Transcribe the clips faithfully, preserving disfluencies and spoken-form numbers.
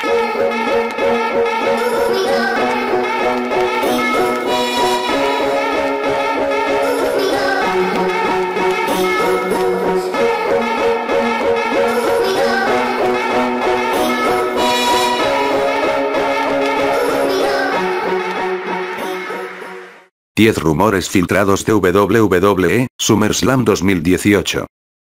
diez rumores filtrados de W W E, SummerSlam dos mil dieciocho.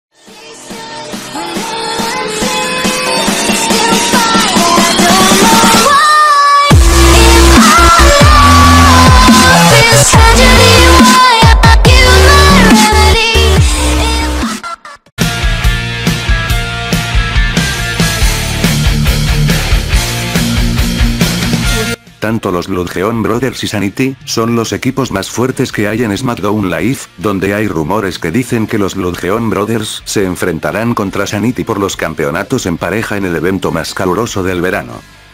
Tanto los Bloodgeon Brothers y Sanity, son los equipos más fuertes que hay en SmackDown Live, donde hay rumores que dicen que los Bloodgeon Brothers se enfrentarán contra Sanity por los campeonatos en pareja en el evento más caluroso del verano.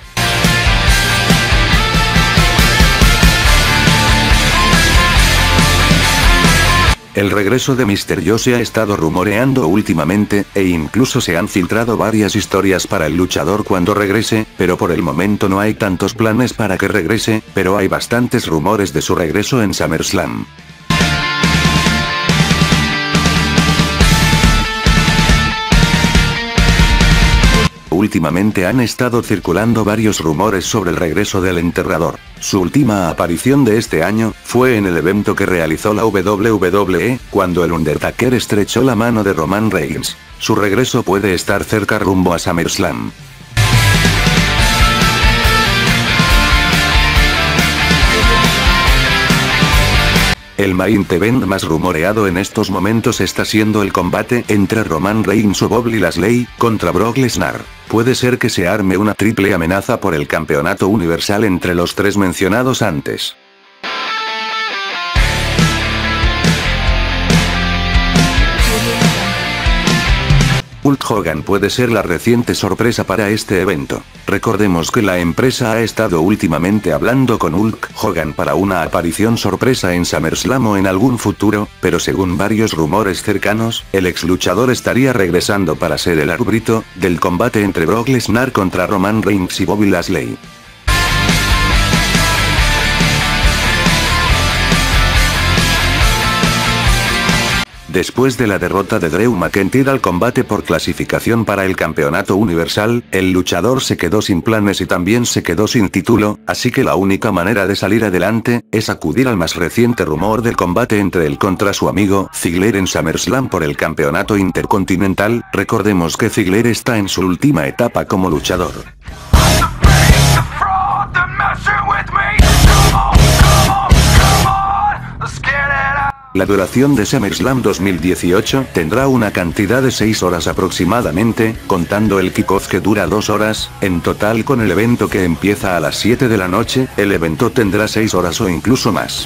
El regreso de mister Yo se ha estado rumoreando últimamente, e incluso se han filtrado varias historias para el luchador cuando regrese, pero por el momento no hay tantos planes para que regrese, pero hay bastantes rumores de su regreso en SummerSlam. Últimamente han estado circulando varios rumores sobre el regreso del enterrador. Su última aparición de este año, fue en el evento que realizó la W W E, cuando el Undertaker estrechó la mano de Roman Reigns. Su regreso puede estar cerca rumbo a SummerSlam. El main event más rumoreado en estos momentos está siendo el combate entre Roman Reigns o Bobby Lashley, contra Brock Lesnar. Puede ser que se arme una triple amenaza por el campeonato universal entre los tres mencionados antes. Hulk Hogan puede ser la reciente sorpresa para este evento. Recordemos que la empresa ha estado últimamente hablando con Hulk Hogan para una aparición sorpresa en SummerSlam o en algún futuro, pero según varios rumores cercanos, el ex luchador estaría regresando para ser el árbitro del combate entre Brock Lesnar contra Roman Reigns y Bobby Lashley. Después de la derrota de Drew McIntyre al combate por clasificación para el campeonato universal, el luchador se quedó sin planes y también se quedó sin título, así que la única manera de salir adelante, es acudir al más reciente rumor del combate entre él contra su amigo Ziggler en SummerSlam por el campeonato intercontinental. Recordemos que Ziggler está en su última etapa como luchador. La duración de SummerSlam dos mil dieciocho tendrá una cantidad de seis horas aproximadamente, contando el kickoff que dura dos horas, en total con el evento que empieza a las siete de la noche, el evento tendrá seis horas o incluso más.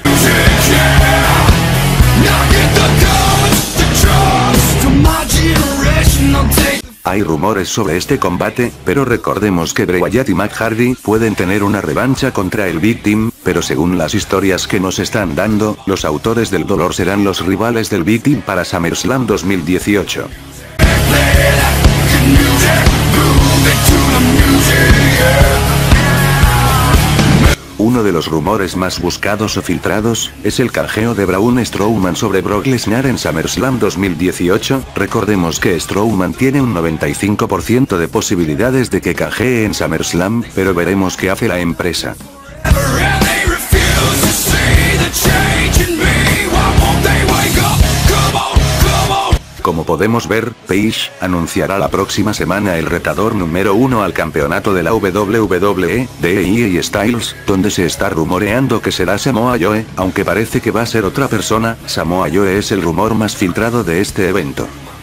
Hay rumores sobre este combate, pero recordemos que Bray Wyatt y Matt Hardy pueden tener una revancha contra el Big Team, pero según las historias que nos están dando, los autores del dolor serán los rivales del Big Team para SummerSlam dos mil dieciocho. Uno de los rumores más buscados o filtrados, es el canjeo de Braun Strowman sobre Brock Lesnar en SummerSlam dos mil dieciocho, recordemos que Strowman tiene un noventa y cinco por ciento de posibilidades de que canjee en SummerSlam, pero veremos qué hace la empresa. Como podemos ver, Paige anunciará la próxima semana el retador número uno al campeonato de la W W E, de A J Styles, donde se está rumoreando que será Samoa Joe, aunque parece que va a ser otra persona. Samoa Joe es el rumor más filtrado de este evento.